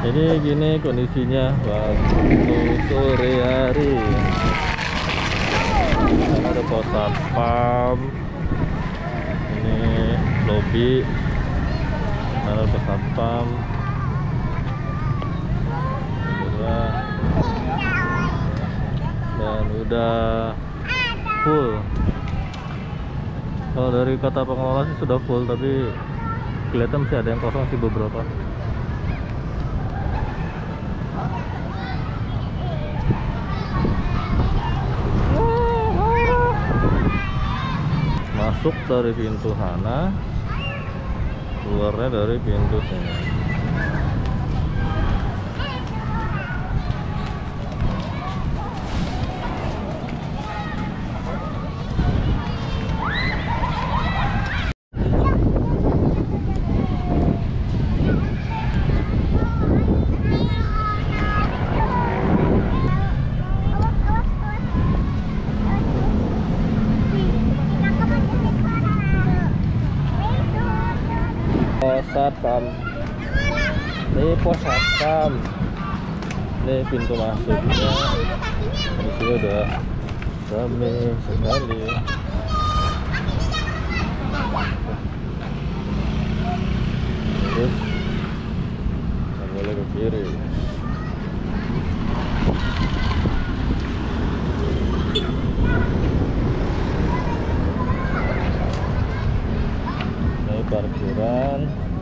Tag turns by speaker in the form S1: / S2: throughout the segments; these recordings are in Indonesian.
S1: Jadi gini kondisinya waktu sore hari. Sana ada pos satpam. Ini lobi. Sana pos satpam. Dan udah full. Kalau dari kata pengelola sih sudah full, tapi kelihatan masih ada yang kosong sih beberapa. Masuk dari pintu sana, keluarnya dari pintu sini. Pos satpam. Ini pos satpam. Ini pintu masuknya. Di sini udah ramai sekali. Terus nggak boleh ke kiri. Ini parkiran.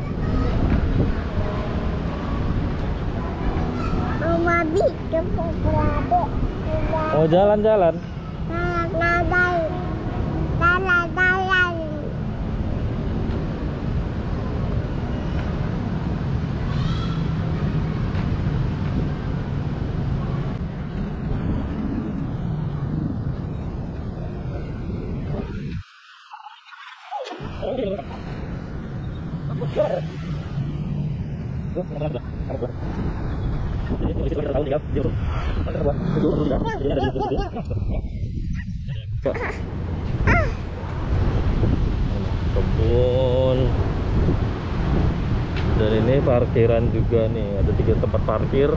S1: Oh, jalan-jalan. Kebun. Dan ini parkiran juga nih, ada 3 tempat parkir.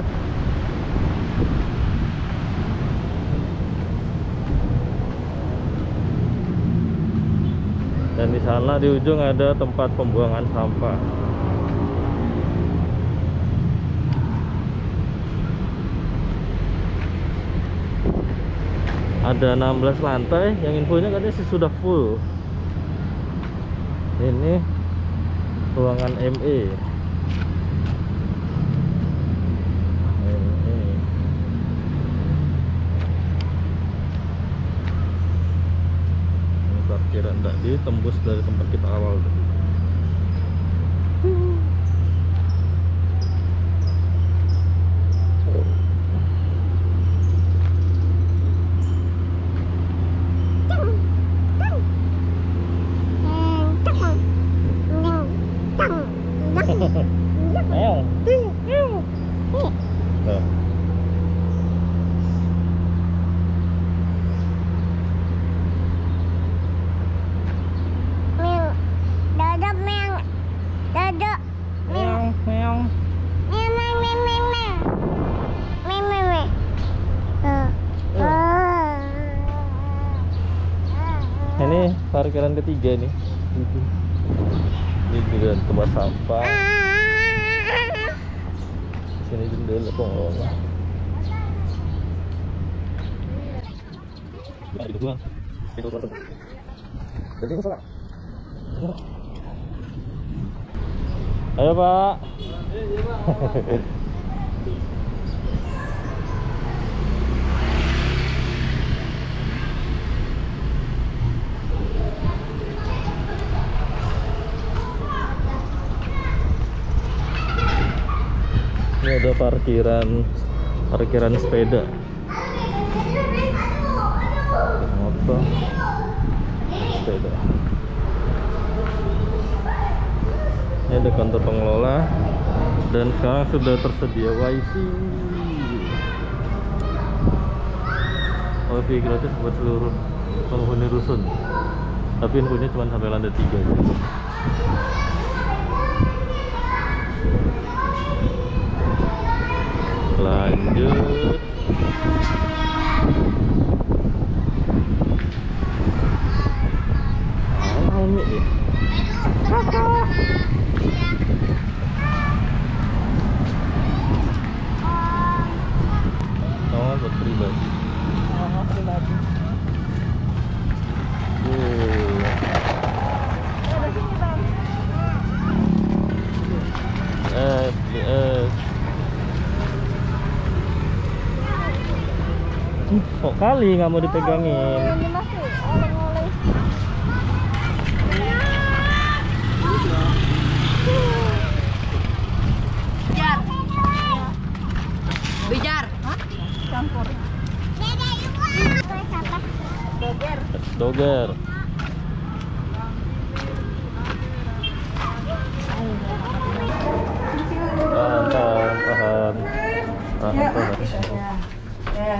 S1: Dan di sana di ujung ada tempat pembuangan sampah. Ada 16 lantai, yang infonya katanya sih sudah full. Ini ruangan ME. Ini parkiran tadi tembus dari tempat kita awal tadi. Ini parkiran ketiga nih. Ini juga tempat sampah. Sini jendela pengelola. Ayo Pak. Ini ada parkiran sepeda, motor, sepeda. Ini ada kantor pengelola dan sekarang sudah tersedia wifi. Wifi gratis buat seluruh penghuni rusun. Tapi infonya cuma sampai lantai 3 aja. Lanjut. Ini ya. Oh, buat pribadi.
S2: Oh, pribadi. Ada sini, Bang.
S1: Yes. Kok kali nggak mau dipegangin?
S2: Ini masih oleh-oleh. Bijar. Bijar. Hah? Campur. Doger.
S1: Doger. Tahan, tahan, tahan, tahan.
S2: Ya.